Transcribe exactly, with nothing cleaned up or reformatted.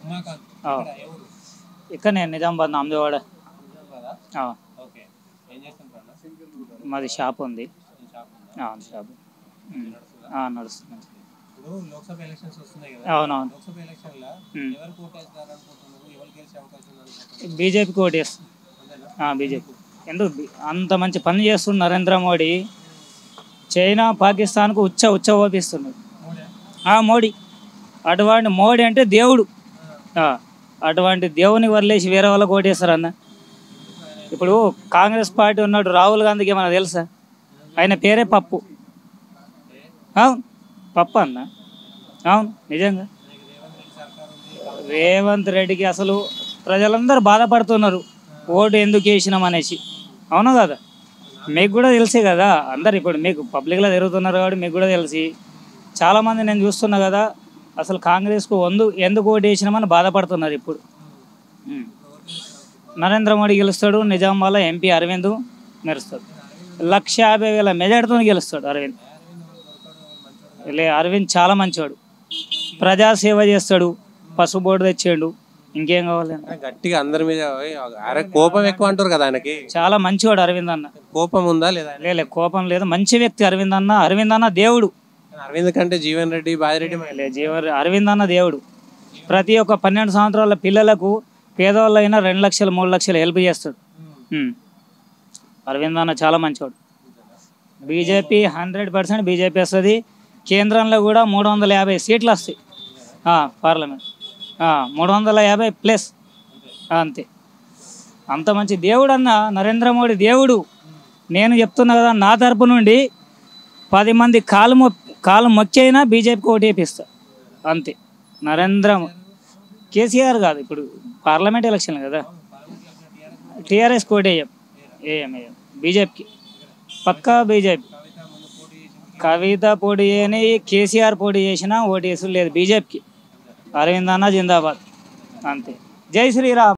ఆ, ఇక్కడ నేను నిజామాబాద్ నామదేవాడ. ఆ, మాది షాప్ ఉంది. ఆ, షాప్ ఉమ్. ఆ, నడుస్తుంది. ఇప్పుడు లోక్సభ ఎలక్షన్స్ వస్తున్నాయి కదా, అవునవును. లోక్సభ ఎలక్షన్ లా ఉమ్. ఎవరు కోటేస్తారు అనుకుంటున్నారు, ఎవరు గెలిచే అవకాశం ఉంది అనుకుంటున్నారు? బీజేపీకి ఓటు వేస్తుంది. అంతేనా? బీజేపీ ఎందుకు బి- అంత మంచి పని చేస్తున్న నరేంద్ర మోడీ చైనా పాకిస్తాన్కు ఉచ్చ ఉచ్చ ఓపిస్తున్నాడు. మోడీ ఆ, మోడీ అటువంటి మోడీ అంటే దేవుడు. ఆ, అటువంటి దేవుని వదిలేసి వేరే వాళ్ళకి ఓటేస్తారు అన్న. ఇప్పుడు కాంగ్రెస్ పార్టీ ఉన్నాడు రాహుల్ గాంధీకి ఏమన్నా తెలుసా? ఆయన పేరే పప్పు. అవును, పప్పు అన్న. అవును, నిజంగా రేవంత్ రెడ్డికి అసలు ప్రజలందరూ బాధపడుతున్నారు ఓటు ఎందుకు వేసినాం అనేసి. అవును కదా, మీకు కూడా తెలిసే కదా. అందరు ఇప్పుడు మీకు పబ్లిక్లో తిరుగుతున్నారు కాబట్టి మీకు కూడా తెలిసి చాలామంది నేను చూస్తున్నా కదా, అసలు కాంగ్రెస్కు వందు ఎందుకు ఓటు వేసినామని బాధపడుతున్నారు ఇప్పుడు. ఉమ్. నరేంద్ర మోడీ గెలుస్తాడు. నిజామాబాద్లో ఎంపీ అరవింద్ మెరుస్తాడు. లక్ష యాభై వేల మెజార్టీతో గెలుస్తాడు అరవింద్. లే, అరవింద్ చాలా మంచివాడు, ప్రజాసేవ చేస్తాడు, పసుపు బోర్డు తెచ్చాడు. ఇంకేం కావాలి? ఆయన గట్టిగా అందరి మీద ఓయ్ అరే కోపం ఎక్కువ అంటారు కదా ఆయనకి. చాలా మంచివాడు అరవింద్ అన్న. కోపం ఉందా లేదా ఆయన? లే లే, కోపం లేదు, మంచి వ్యక్తి అరవింద్ అన్న. అరవింద్ అన్న దేవుడు. అరవింద్ కంటే జీవన్ రెడ్డి బాజిరెడ్డి లే, జీవ అరవింద్ అన్న దేవుడు. ప్రతి ఒక్క పన్నెండు సంవత్సరాల పిల్లలకు పేదవాళ్ళైనా రెండు లక్షలు మూడు లక్షలు హెల్ప్ చేస్తాడు. ఉమ్. అరవింద్ అన్న చాలా మంచివాడు. బీజేపీ హండ్రెడ్ పర్సెంట్ బీజేపీ వస్తుంది. కేంద్రంలో కూడా మూడు వందల యాభై సీట్లు వస్తాయి. ఆ, పార్లమెంట్ ఆ, మూడు వందల యాభై ప్లస్. అంతే. అంత మంచి దేవుడు అన్న నరేంద్ర మోడీ దేవుడు. నేను చెప్తున్నా కదా, నా తరపు నుండి పది మంది కాలు మొ కాలు మొక్కైనా బీజేపీకి ఓటు వేపిస్తా. అంతే. నరేంద్ర మో- కేసీఆర్ కాదు, ఇప్పుడు పార్లమెంట్ ఎలక్షన్ కదా, టీఆర్ఎస్కి ఓటు వేయం. వేయం వేయం బీజేపీకి పక్కా బీజేపీ. కవిత పోటీ చేయని, కేసీఆర్ పోటీ చేసినా ఓటు వేసుడు లేదు బీజేపీకి. అరవింద్ అన్న జిందాబాద్. అంతే. జై శ్రీరామ్.